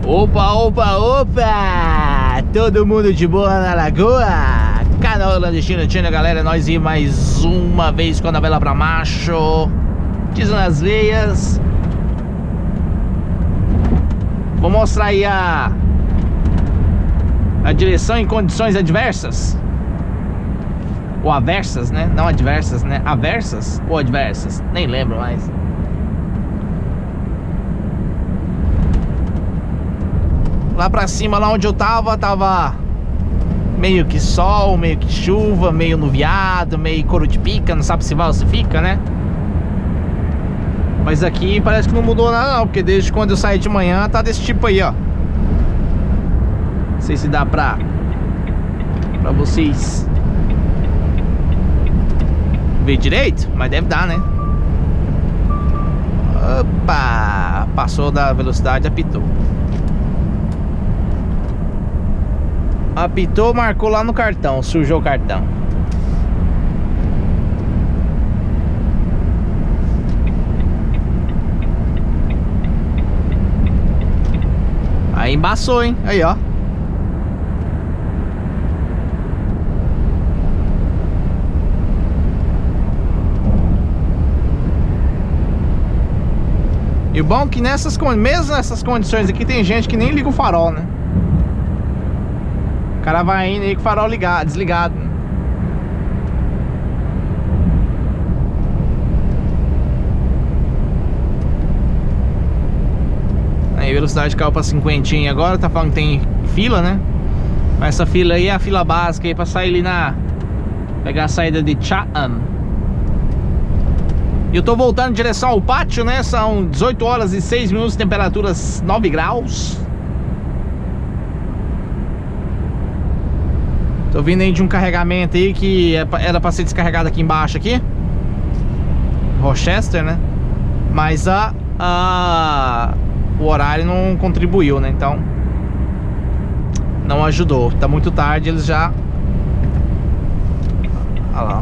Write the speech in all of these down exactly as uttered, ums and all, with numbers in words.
Opa, opa, opa! Todo mundo de boa na lagoa? Canal Clandestino Channel, galera. Nós ir mais uma vez com a vela pra macho, diz nas veias. Vou mostrar aí a A direção em condições adversas ou aversas, né? Não adversas, né? Aversas ou adversas? Nem lembro mais. Lá pra cima, lá onde eu tava, tava meio que sol, meio que chuva, meio nuviado, meio couro de pica, não sabe se vai ou se fica, né? Mas aqui parece que não mudou nada não, porque desde quando eu saí de manhã tá desse tipo aí, ó. Não sei se dá pra Pra vocês ver direito, mas deve dar, né? Opa! Passou da velocidade, apitou. Apitou, marcou lá no cartão, sujou o cartão. Aí embaçou, hein? Aí, ó. E o bom é que nessas, mesmo nessas condições aqui tem gente que nem liga o farol, né? O cara vai indo aí com o farol ligado, desligado, né? Aí a velocidade caiu pra cinquentinha agora, tá falando que tem fila, né? Mas essa fila aí é a fila básica aí pra sair ali na... pegar a saída de Chatham. E eu tô voltando em direção ao pátio, né? São dezoito horas e seis minutos, temperaturas nove graus. Tô vindo aí de um carregamento aí que era pra ser descarregado aqui embaixo aqui, Rochester, né? Mas a, a o horário não contribuiu, né? Então não ajudou. Tá muito tarde, eles já... Olha lá.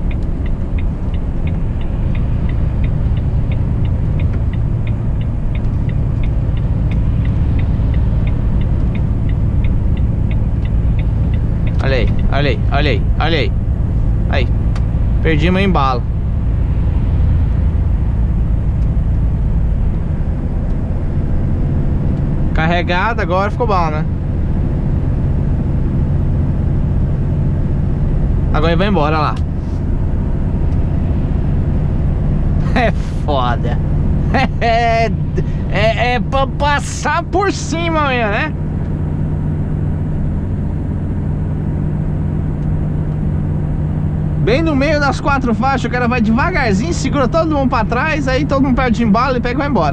Olha aí, olha aí, olha aí, olha aí. Aí, perdi meu embalo. Carregado, agora ficou bom, né? Agora ele vai embora, olha lá. É foda. É, é, é pra passar por cima mesmo, né? Bem no meio das quatro faixas, o cara vai devagarzinho, segura todo mundo pra trás, aí todo mundo perde embalo e pega e vai embora.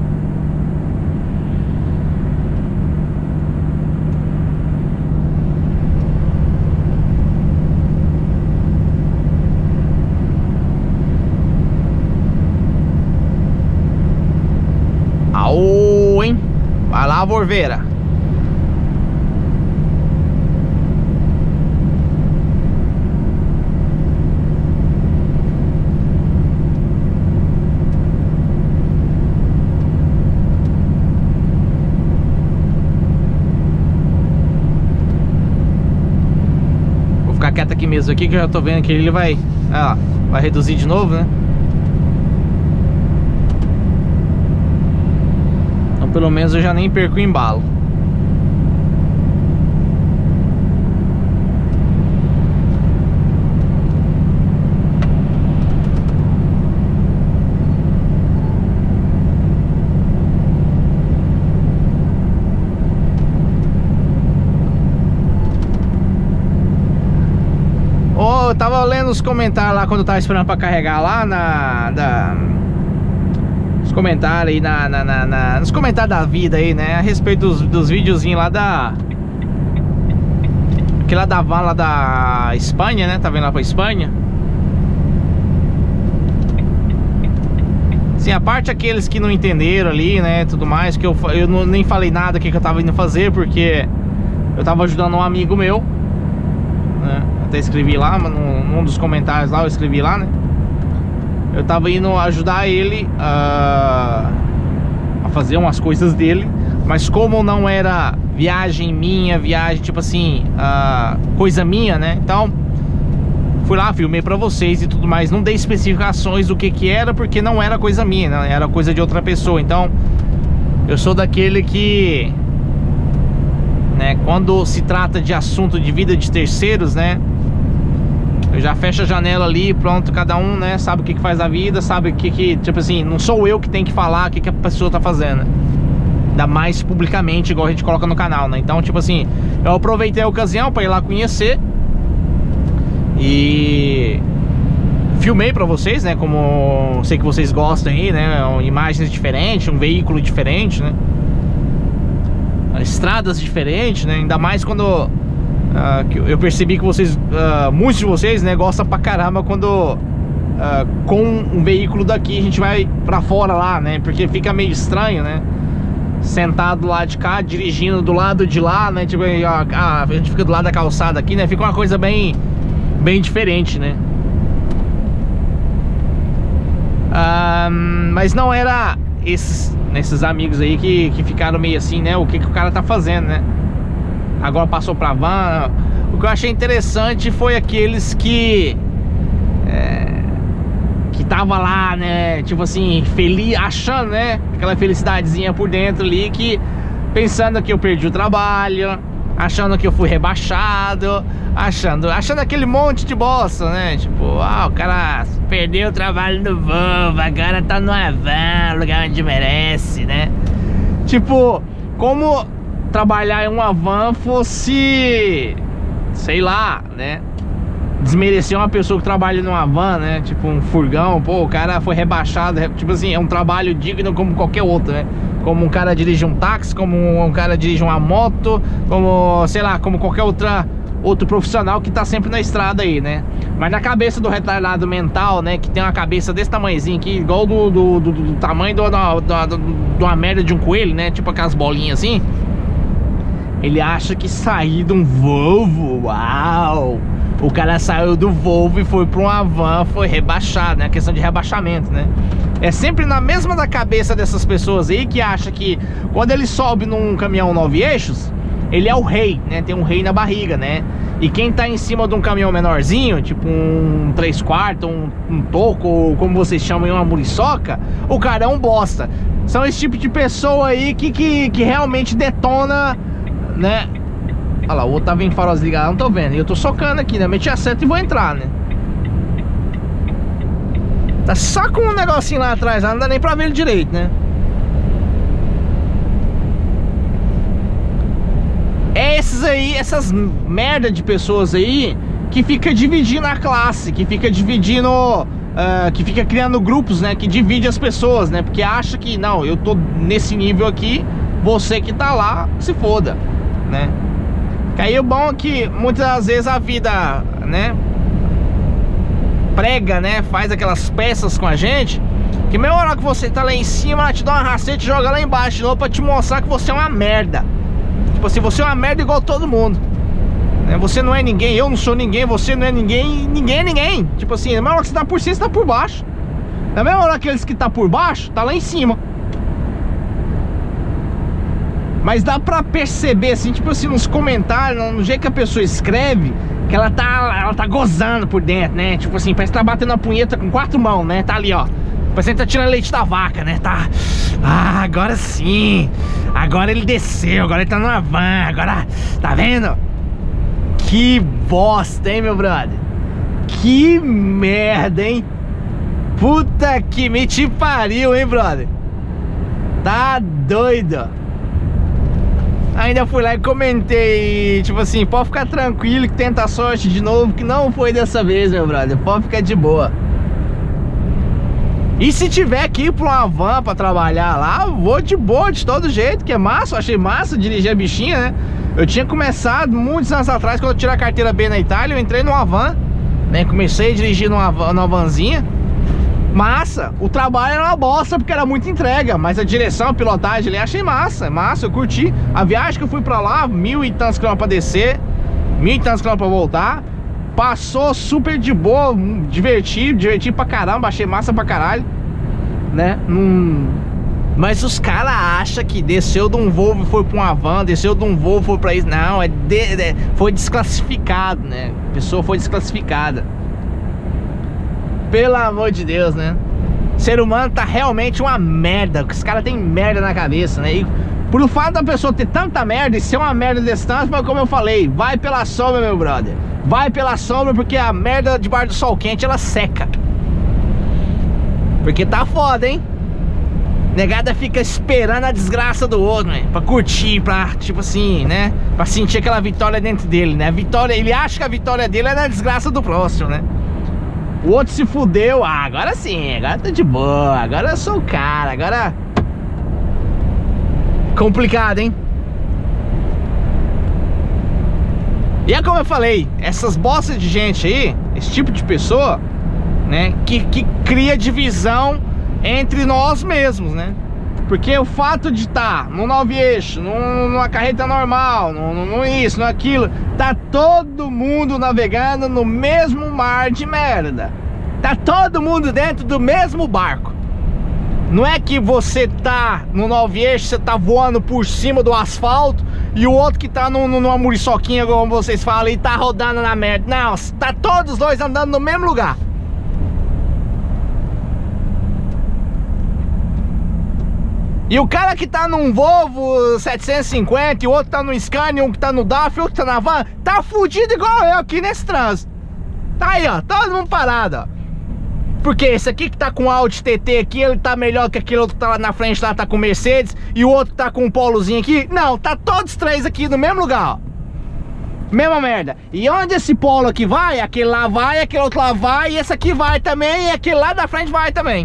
Aô, hein? Vai lá, Vorveira. Quieto aqui mesmo aqui, que eu já tô vendo que ele vai, ah, vai reduzir de novo, né? Então pelo menos eu já nem perco o embalo. Eu tava lendo os comentários lá quando eu tava esperando pra carregar lá na... Da, os comentários aí na, na, na, na... Nos comentários da vida aí, né? A respeito dos, dos videozinhos lá da... Aquele lá da van lá da Espanha, né? Tá vendo lá pra Espanha? Sim, a parte aqueles que não entenderam ali, né? Tudo mais, que eu, eu não, nem falei nada que, que eu tava indo fazer, porque eu tava ajudando um amigo meu, né? Até escrevi lá, mas num, num dos comentários lá eu escrevi lá, né? Eu tava indo ajudar ele a, a fazer umas coisas dele, Mas como não era viagem minha, viagem tipo assim, uh, coisa minha, né? Então fui lá, filmei pra vocês e tudo mais. Não dei especificações do que que era, porque não era coisa minha, né? Era coisa de outra pessoa. Então eu sou daquele que, né, quando se trata de assunto de vida de terceiros, né, eu já fecho a janela ali, pronto, cada um, né, sabe o que que faz a vida, sabe o que que, tipo assim, não sou eu que tenho que falar o que que a pessoa tá fazendo, ainda mais publicamente, igual a gente coloca no canal, né. Então, tipo assim, eu aproveitei a ocasião pra ir lá conhecer e filmei pra vocês, né, como sei que vocês gostam aí, né, imagens diferentes, um veículo diferente, né, estradas diferentes, né, ainda mais quando uh, que eu percebi que vocês, uh, muitos de vocês, né, gostam pra caramba quando uh, com um veículo daqui a gente vai pra fora lá, né, porque fica meio estranho, né, sentado lá de cá, dirigindo do lado de lá, né, tipo, a, a, a gente fica do lado da calçada aqui, né, fica uma coisa bem, bem diferente, né. Uh, mas não era esses, esses amigos aí que, que ficaram meio assim, né? O que, que o cara tá fazendo, né? Agora passou pra van. O que eu achei interessante foi aqueles que é, que tava lá, né? Tipo assim, feliz, achando, né? Aquela felicidadezinha por dentro ali, que pensando que eu perdi o trabalho, achando que eu fui rebaixado, achando, achando aquele monte de bosta, né? Tipo, ah, o cara perdeu o trabalho no Volvo, agora tá numa van, lugar onde merece, né? Tipo, como trabalhar em uma van fosse, sei lá, né? Desmerecer uma pessoa que trabalha numa van, né? Tipo um furgão, pô, o cara foi rebaixado. Tipo assim, é um trabalho digno como qualquer outro, né? Como um cara dirige um táxi, como um cara dirige uma moto, como, sei lá, como qualquer outra, outro profissional que tá sempre na estrada aí, né? Mas na cabeça do retardado mental, né? Que tem uma cabeça desse tamanhozinho aqui, igual do, do, do, do tamanho de uma merda de um coelho, né? Tipo aquelas bolinhas assim. Ele acha que sair de um Volvo, uau! O cara saiu do Volvo e foi pra uma van, foi rebaixado, né? A questão de rebaixamento, né? É sempre na mesma da cabeça dessas pessoas aí que acha que quando ele sobe num caminhão nove eixos, ele é o rei, né? Tem um rei na barriga, né? E quem tá em cima de um caminhão menorzinho, tipo um três quartos, um, um toco, ou como vocês chamam, uma muriçoca, o cara é um bosta. São esse tipo de pessoa aí que, que, que realmente detona, né? Olha lá, o outro tava em faróis ligados, não tô vendo. E eu tô socando aqui, né? Meti a seta e vou entrar, né? Tá só com um negocinho lá atrás, não dá nem pra ver ele direito, né? É esses aí, essas merda de pessoas aí que fica dividindo a classe, que fica dividindo, uh, que fica criando grupos, né? Que divide as pessoas, né? Porque acha que, não, eu tô nesse nível aqui, você que tá lá, se foda, né? Que aí o bom é que muitas das vezes a vida, né, prega, né, faz aquelas peças com a gente, que mesmo hora que você tá lá em cima, ela te dá uma racete e joga lá embaixo de novo pra te mostrar que você é uma merda. Tipo assim, você é uma merda igual todo mundo, né? Você não é ninguém, eu não sou ninguém, você não é ninguém, ninguém é ninguém. Tipo assim, na mesma hora que você tá por cima, você tá por baixo. Na mesma hora que aqueles que tá por baixo, tá lá em cima. Mas dá pra perceber, assim, tipo assim, nos comentários, no jeito que a pessoa escreve, que ela tá, ela tá gozando por dentro, né? Tipo assim, parece que tá batendo a punheta com quatro mãos, né? Tá ali, ó. Parece que tá tirando leite da vaca, né? Tá... Ah, agora sim. Agora ele desceu, agora ele tá numa van, agora... Tá vendo? Que bosta, hein, meu brother? Que merda, hein? Puta que me te pariu, hein, brother? Tá doido. Ainda fui lá e comentei, tipo assim, pode ficar tranquilo que tenta a sorte de novo, que não foi dessa vez, meu brother. Pode ficar de boa. E se tiver que ir pra uma van pra trabalhar lá, vou de boa, de todo jeito, que é massa. Eu achei massa dirigir a bichinha, né? Eu tinha começado muitos anos atrás, quando eu tirei a carteira B na Itália, eu entrei numa van, né? Comecei a dirigir numa, numa vanzinha. Massa, o trabalho era uma bosta porque era muita entrega, mas a direção, a pilotagem ali, achei massa, massa, eu curti. A viagem que eu fui pra lá, mil e tantos quilômetros pra descer, mil e tantos quilômetros pra voltar, passou super de boa, diverti, diverti pra caramba, achei massa pra caralho, né? Não, Mas os caras acham que desceu de um Volvo e foi pra uma van, desceu de um Volvo e foi pra isso. Não, é de, de, foi desclassificado, né? A pessoa foi desclassificada. Pelo amor de Deus, né? O ser humano tá realmente uma merda. Os caras têm merda na cabeça, né? E por o fato da pessoa ter tanta merda e ser uma merda desse tanto, mas como eu falei, vai pela sombra, meu brother. Vai pela sombra, porque a merda debaixo do sol quente, ela seca. Porque tá foda, hein? Negada fica esperando a desgraça do outro, né? Pra curtir, pra, tipo assim, né? Pra sentir aquela vitória dentro dele, né? A vitória, ele acha que a vitória dele é na desgraça do próximo, né? O outro se fudeu, ah, agora sim, agora tá de boa, agora eu sou o cara, agora... Complicado, hein? E é como eu falei, essas bostas de gente aí, esse tipo de pessoa, né? Que, que cria divisão entre nós mesmos, né? Porque o fato de estar tá no nove eixo, numa carreta normal, no, no, no isso, no aquilo, tá todo mundo navegando no mesmo mar de merda. Tá todo mundo dentro do mesmo barco. Não é que você tá no nove eixo, você tá voando por cima do asfalto e o outro que tá no, no, numa muriçoquinha, como vocês falam, e tá rodando na merda. Não, tá todos os dois andando no mesmo lugar. E o cara que tá num Volvo setecentos e cinquenta e o outro tá no Scania, um que tá no D A F, outro que tá na van, tá fudido igual eu aqui nesse trânsito. Tá aí, ó, todo mundo parado, ó. Porque esse aqui que tá com Audi T T aqui, ele tá melhor que aquele outro que tá lá na frente, lá tá com Mercedes, e o outro tá com um Polozinho aqui. Não, tá todos três aqui no mesmo lugar, ó. Mesma merda. E onde esse Polo aqui vai, aquele lá vai, aquele outro lá vai, e esse aqui vai também, e aquele lá da frente vai também.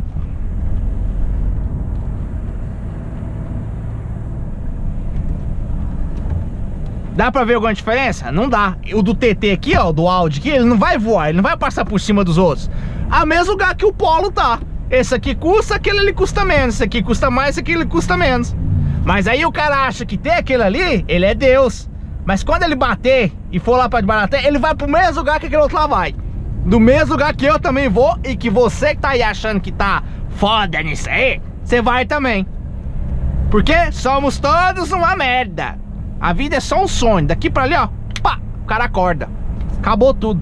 Dá pra ver alguma diferença? Não dá. O do T T aqui, ó, do Audi aqui, ele não vai voar, ele não vai passar por cima dos outros. A mesmo lugar que o Polo tá. Esse aqui custa, aquele ali custa menos. Esse aqui custa mais, esse aqui ele custa menos. Mas aí o cara acha que tem aquele ali, ele é Deus. Mas quando ele bater e for lá pra debaixo da terra, ele vai pro mesmo lugar que aquele outro lá vai. Do mesmo lugar que eu também vou e que você que tá aí achando que tá foda nisso aí, você vai também. Porque somos todos uma merda. A vida é só um sonho. Daqui pra ali, ó, pá, o cara acorda. Acabou tudo.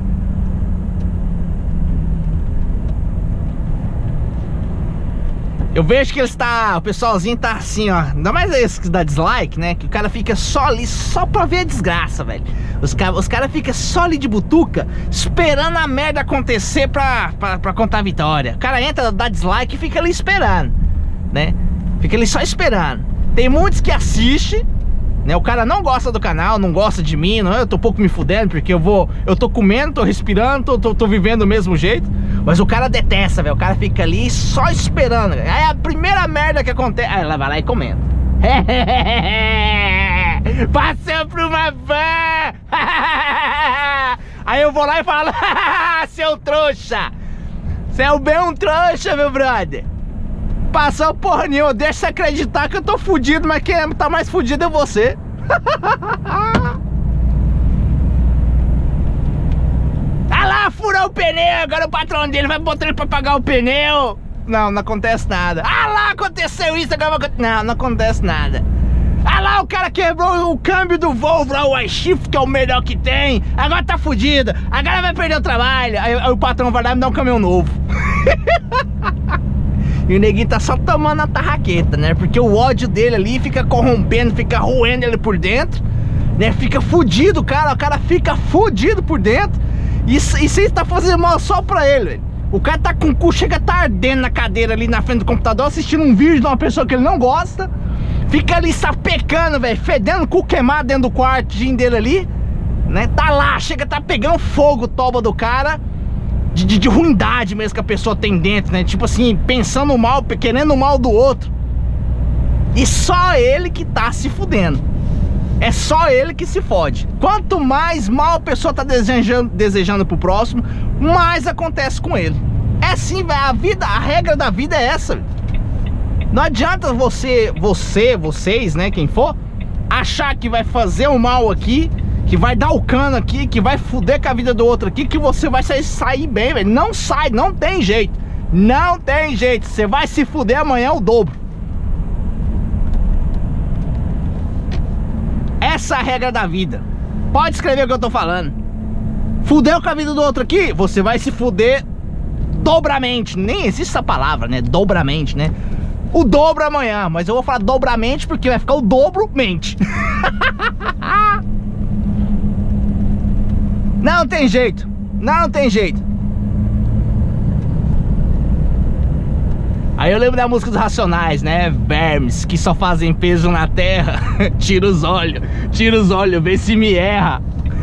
Eu vejo que eles tá, o pessoalzinho tá assim, ó. Ainda mais esse que dá dislike, né? Que o cara fica só ali, só pra ver a desgraça, velho. Os caras os cara ficam só ali de butuca, esperando a merda acontecer pra, pra, pra contar a vitória. O cara entra, dá dislike e fica ali esperando, né? Fica ali só esperando. Tem muitos que assistem, né? O cara não gosta do canal, não gosta de mim, não, eu tô pouco me fudendo porque eu vou, eu tô comendo, tô respirando, tô, tô, tô vivendo do mesmo jeito. Mas o cara detesta, velho, o cara fica ali só esperando. Aí a primeira merda que acontece, aí ela vai lá e comenta. Passou por uma van. Aí eu vou lá e falo, seu trouxa, você é o bem um trouxa, meu brother. Passou porra nenhuma, deixa você acreditar que eu tô fudido, mas quem tá mais fudido é você. Ah lá, furou o pneu, agora o patrão dele vai botar ele pra pagar o pneu. Não, não acontece nada. Ah lá, aconteceu isso, agora vai... Não, não acontece nada. Ah lá, o cara quebrou o câmbio do Volvo, lá, o iShift, que é o melhor que tem. Agora tá fudido, agora vai perder o trabalho. Aí, aí o patrão vai lá e me dá um caminhão novo. E o neguinho tá só tomando a tarraqueta, né? Porque o ódio dele ali fica corrompendo, fica roendo ele por dentro, né? Fica fudido, cara. O cara fica fudido por dentro. E você tá fazendo mal só pra ele, velho. O cara tá com o cu, chega, tá ardendo na cadeira ali na frente do computador, assistindo um vídeo de uma pessoa que ele não gosta. Fica ali sapecando, velho, fedendo o cu queimado dentro do quartinho dele ali, né? Tá lá, chega, tá pegando fogo o toba do cara. De, de, de ruindade mesmo que a pessoa tem dentro, né? Tipo assim, pensando mal, querendo o mal do outro. E só ele que tá se fudendo. É só ele que se fode. Quanto mais mal a pessoa tá desejando, desejando pro próximo, mais acontece com ele. É assim, velho, a vida, a regra da vida é essa. Não adianta você, você, vocês, né, quem for, achar que vai fazer o mal aqui, que vai dar o cano aqui, que vai fuder com a vida do outro aqui, que você vai sair, sair bem, velho. Não sai, não tem jeito. Não tem jeito. Você vai se fuder amanhã o dobro. Essa é a regra da vida. Pode escrever o que eu tô falando. Fudeu com a vida do outro aqui, você vai se fuder dobramente. Nem existe essa palavra, né? Dobramente, né? O dobro amanhã, mas eu vou falar dobramente porque vai ficar o dobro mente. Não tem jeito. Não tem jeito. Aí eu lembro da música dos Racionais, né? Vermes que só fazem peso na terra. Tira os olhos, tira os olhos, vê se me erra.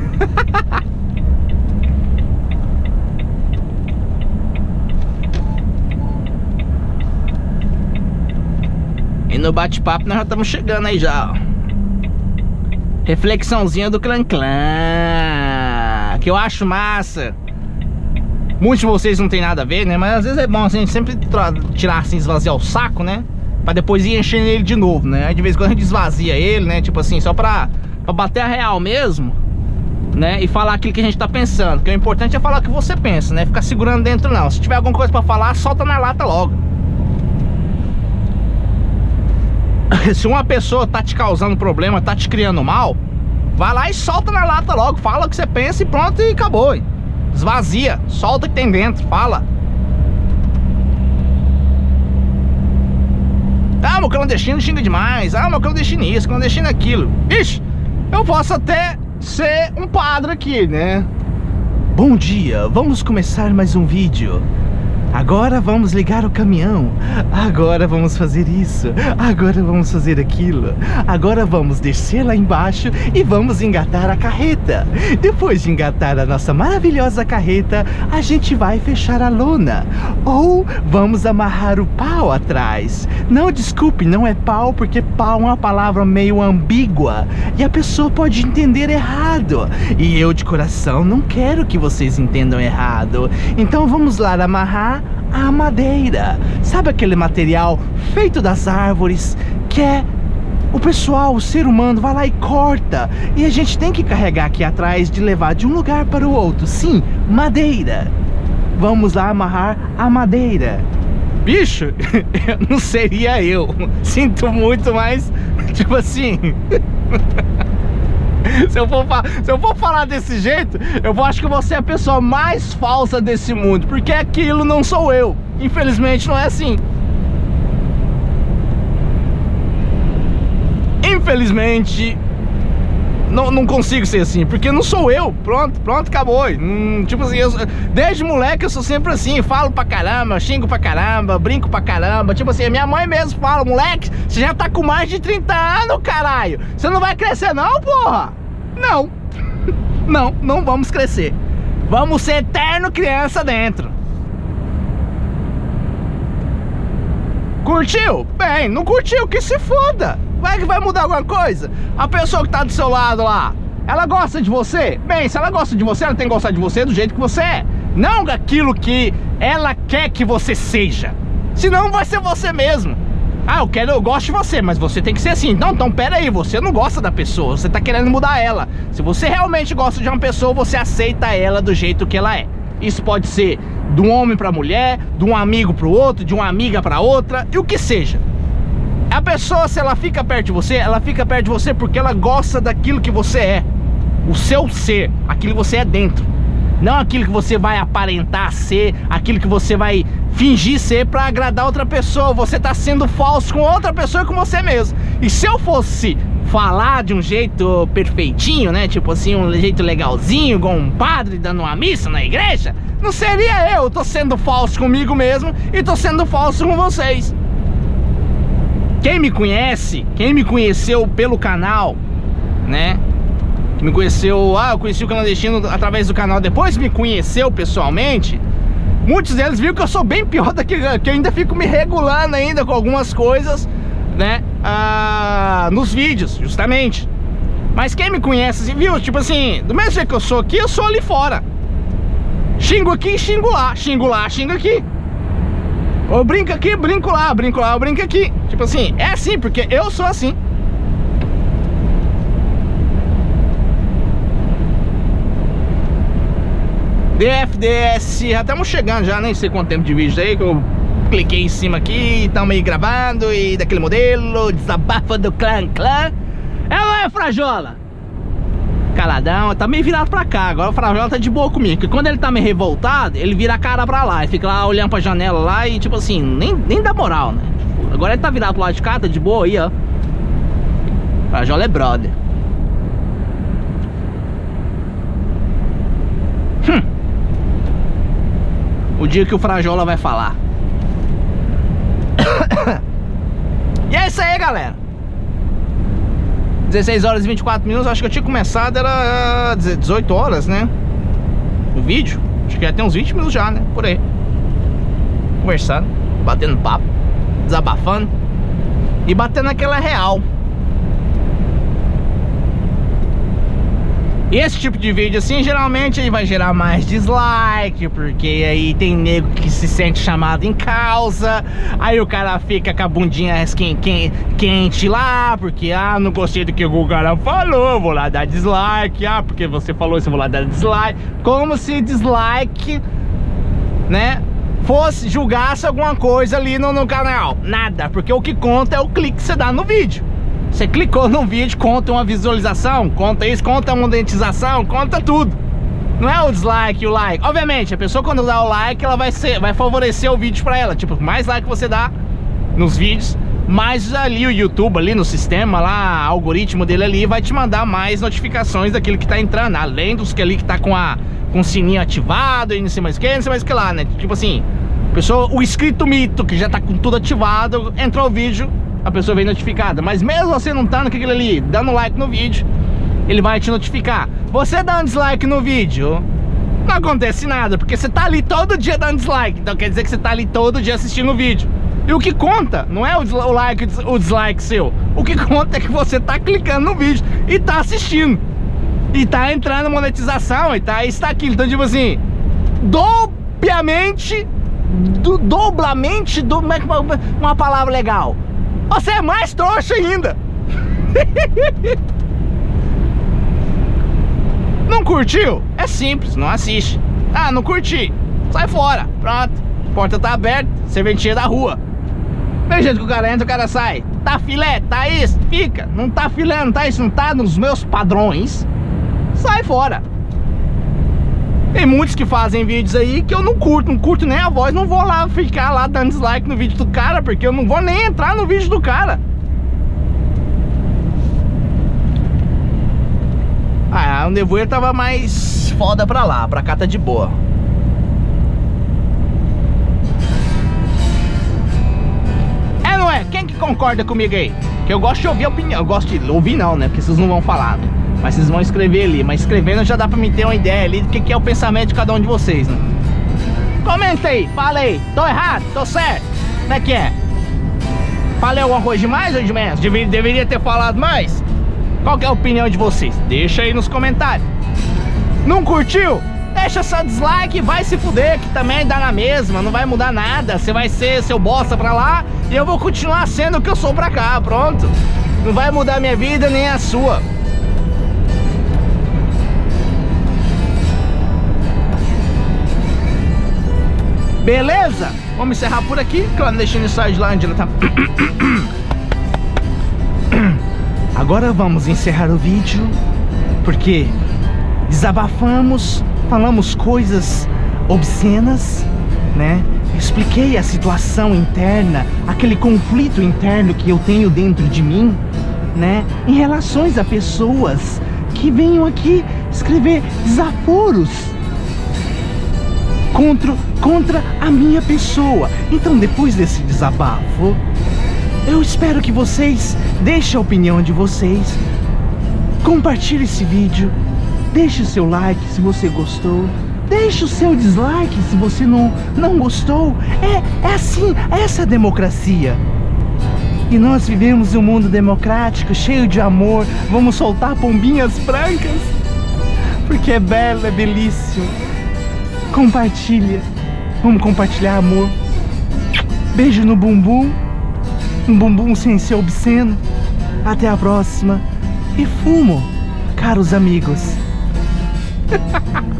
E no bate-papo nós já estamos chegando aí já, ó. Reflexãozinha do Clã Clã, que eu acho massa. Muitos de vocês não tem nada a ver, né? Mas às vezes é bom assim, a gente sempre tirar assim, esvaziar o saco, né? Pra depois ir enchendo ele de novo, né? Aí de vez em quando a gente esvazia ele, né? Tipo assim, só pra, pra bater a real mesmo, né? E falar aquilo que a gente tá pensando. Porque o importante é falar o que você pensa, né? Ficar segurando dentro não. Se tiver alguma coisa pra falar, solta na lata logo. Se uma pessoa tá te causando problema, tá te criando mal, vai lá e solta na lata logo. Fala o que você pensa e pronto, e acabou. Esvazia, solta o que tem dentro, fala. Ah, meu clandestino xinga demais. Ah, meu clandestino isso, clandestino aquilo. Ixi, eu posso até ser um padre aqui, né? Bom dia, vamos começar mais um vídeo. Agora vamos ligar o caminhão. Agora vamos fazer isso. Agora vamos fazer aquilo. Agora vamos descer lá embaixo e vamos engatar a carreta. Depois de engatar a nossa maravilhosa carreta, a gente vai fechar a lona. Ou vamos amarrar o pau atrás. Não, desculpe, não é pau, porque pau é uma palavra meio ambígua e a pessoa pode entender errado. E eu de coração não quero que vocês entendam errado. Então vamos lá amarrar a madeira. Sabe aquele material feito das árvores que é o pessoal, o ser humano vai lá e corta, e a gente tem que carregar aqui atrás de levar de um lugar para o outro. Sim, madeira. Vamos lá amarrar a madeira. Bicho, não seria eu. Sinto muito, mas tipo assim Se eu, for, se eu for falar desse jeito, eu vou, acho que você é a pessoa mais falsa desse mundo, porque aquilo não sou eu. Infelizmente não é assim. Infelizmente não, não consigo ser assim, porque não sou eu. Pronto, pronto, acabou. hum, Tipo assim, eu, desde moleque eu sou sempre assim. Falo pra caramba, xingo pra caramba, brinco pra caramba. Tipo assim, a minha mãe mesmo fala: moleque, você já tá com mais de trinta anos, caralho. Você não vai crescer não, porra? Não. Não, não vamos crescer. Vamos ser eterno criança dentro. Curtiu? Bem, não curtiu, que se foda. Vai que vai mudar alguma coisa? A pessoa que tá do seu lado lá, ela gosta de você? Bem, se ela gosta de você, ela tem que gostar de você do jeito que você é, não aquilo que ela quer que você seja. Senão vai ser você mesmo. Ah, eu quero, eu gosto de você, mas você tem que ser assim. Não, então pera aí, você não gosta da pessoa, você tá querendo mudar ela. Se você realmente gosta de uma pessoa, você aceita ela do jeito que ela é. Isso pode ser de um homem pra mulher, de um amigo pro outro, de uma amiga pra outra, e o que seja. A pessoa, se ela fica perto de você, ela fica perto de você porque ela gosta daquilo que você é. O seu ser, aquilo que você é dentro. Não aquilo que você vai aparentar ser, aquilo que você vai fingir ser pra agradar outra pessoa. Você tá sendo falso com outra pessoa e com você mesmo. E se eu fosse falar de um jeito perfeitinho, né, tipo assim, um jeito legalzinho, igual um padre dando uma missa na igreja, não seria eu. Eu tô sendo falso comigo mesmo e tô sendo falso com vocês. Quem me conhece, quem me conheceu pelo canal, né, me conheceu, ah, eu conheci o Clandestino através do canal, depois me conheceu pessoalmente, muitos deles viram que eu sou bem pior daquilo, que eu ainda fico me regulando ainda com algumas coisas, né, ah, nos vídeos, justamente. Mas quem me conhece, viu, tipo assim, do mesmo jeito que eu sou aqui, eu sou ali fora. Xingo aqui, xingo lá, xingo lá, xingo aqui. Eu brinco aqui, brinco lá, brinco lá, eu brinco aqui. Tipo assim, é assim, porque eu sou assim. D F D S, já estamos chegando já, nem sei quanto tempo de vídeo aí, que eu cliquei em cima aqui, estamos aí gravando, e daquele modelo, desabafa do Clã Clã. É ou não é, Frajola? Caladão, tá meio virado pra cá. Agora o Frajola tá de boa comigo, porque quando ele tá meio revoltado, ele vira a cara pra lá e fica lá olhando pra janela lá e tipo assim, nem, nem dá moral, né? Tipo, agora ele tá virado pro lado de cá, tá de boa aí, ó. Frajola é brother. Hum. O dia que o Frajola vai falar. E é isso aí, galera. dezesseis horas e vinte e quatro minutos. Acho que eu tinha começado, era dezoito horas, né? O vídeo. Acho que já tem uns vinte minutos já, né? Por aí. Conversando, batendo papo, desabafando e batendo aquela real. E esse tipo de vídeo assim, geralmente aí vai gerar mais dislike, porque aí tem nego que se sente chamado em causa. Aí o cara fica com a bundinha quente, quente lá, porque ah, não gostei do que o cara falou, vou lá dar dislike. Ah, porque você falou isso, eu vou lá dar dislike. Como se dislike, né, fosse, julgasse alguma coisa ali no, no canal. Nada, porque o que conta é o clique que você dá no vídeo. Você clicou no vídeo, conta uma visualização, conta isso, conta uma monetização, conta tudo. Não é o dislike e o like. Obviamente, a pessoa quando dá o like, ela vai, ser, vai favorecer o vídeo pra ela. Tipo, mais like você dá nos vídeos, mais ali o YouTube, ali no sistema, lá, algoritmo dele ali, vai te mandar mais notificações daquilo que tá entrando. Além dos que ali que tá com, a, com o sininho ativado e não sei mais o que, não sei mais o que lá, né? Tipo assim, pessoa, o inscrito mito, que já tá com tudo ativado, entrou o vídeo, a pessoa vem notificada. Mas mesmo você não tá naquele ali, dando like no vídeo, ele vai te notificar. Você dando dislike no vídeo, não acontece nada, porque você tá ali todo dia dando dislike. Então quer dizer que você tá ali todo dia assistindo o vídeo. E o que conta não é o like, o dislike seu. O que conta é que você tá clicando no vídeo e tá assistindo. E tá entrando monetização, e tá isso, tá aquilo. Então tipo assim, doblamente, do, doblamente, do, uma palavra legal, você é mais trouxa ainda. Não curtiu? É simples, não assiste. Ah, não curti, sai fora, pronto. Porta tá aberta, serventia da rua. Vem jeito que o cara entra, o cara sai. Tá filé, tá isso, fica. Não tá filé, não tá isso, não tá nos meus padrões, sai fora. Tem muitos que fazem vídeos aí que eu não curto, não curto nem a voz. Não vou lá ficar lá dando dislike no vídeo do cara, porque eu não vou nem entrar no vídeo do cara. Ah, o nevoeiro tava mais foda pra lá, pra cá tá de boa. É, não é? Quem que concorda comigo aí? Que eu gosto de ouvir a opinião. Eu gosto de ouvir não, né? Porque vocês não vão falar, né? Mas vocês vão escrever ali. Mas escrevendo já dá pra me ter uma ideia ali do que, que é o pensamento de cada um de vocês, né? Comenta aí, fala aí. Tô errado? Tô certo? Como é que é? Falei alguma coisa demais ou de menos? Deveria, deveria ter falado mais? Qual que é a opinião de vocês? Deixa aí nos comentários. Não curtiu? Deixa só dislike e vai se fuder, que também dá na mesma. Não vai mudar nada. Você vai ser seu bosta pra lá e eu vou continuar sendo o que eu sou pra cá. Pronto. Não vai mudar minha vida nem a sua. Beleza? Vamos encerrar por aqui. Clandestino Side lá onde ela tá. Agora vamos encerrar o vídeo, porque desabafamos, falamos coisas obscenas, né? Expliquei a situação interna, aquele conflito interno que eu tenho dentro de mim, né? Em relações a pessoas que venham aqui escrever desaforos contra, contra a minha pessoa. Então, depois desse desabafo, eu espero que vocês deixem a opinião de vocês, compartilhe esse vídeo, deixe o seu like se você gostou, deixe o seu dislike se você não, não gostou. É, é assim, essa é a democracia. E nós vivemos em um mundo democrático, cheio de amor. Vamos soltar pombinhas brancas, porque é belo, é belíssimo. Compartilha, vamos compartilhar amor. Beijo no bumbum. Um bumbum sem ser obsceno. Até a próxima. E fumo, caros amigos.